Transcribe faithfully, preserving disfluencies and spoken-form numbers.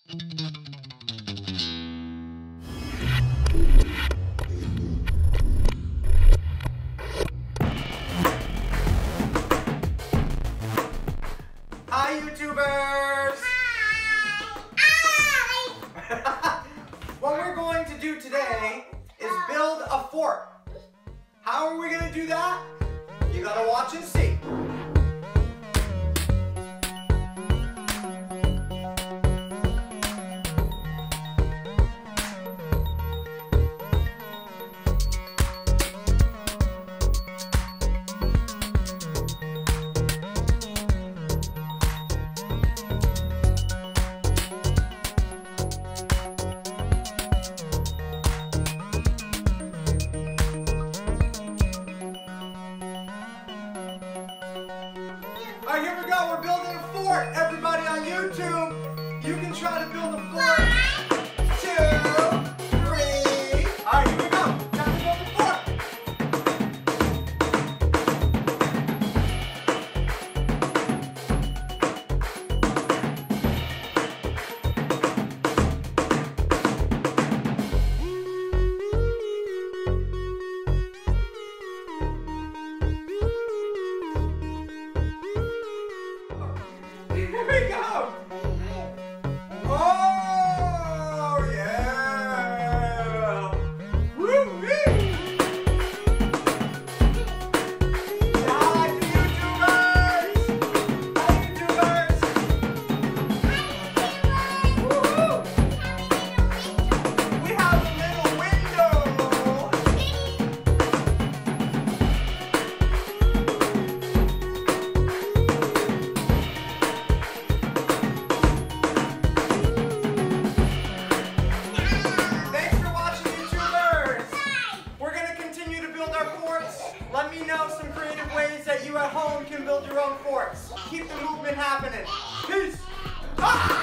Hi, YouTubers! Hi! What we're going to do today is build a fort. How are we going to do that? You gotta watch and see. All right, here we go. We're building a fort. Everybody on YouTube, you can try to build a fort. One, two, three. All right, here we go. Time to build a fort. Here we go! Oh, yeah! Woo-wee! Hi, YouTubers! Hi, YouTubers! Woo-hoo! We have a little window! Let me know some creative ways that you at home can build your own forts. Keep the movement happening. Peace! Ah!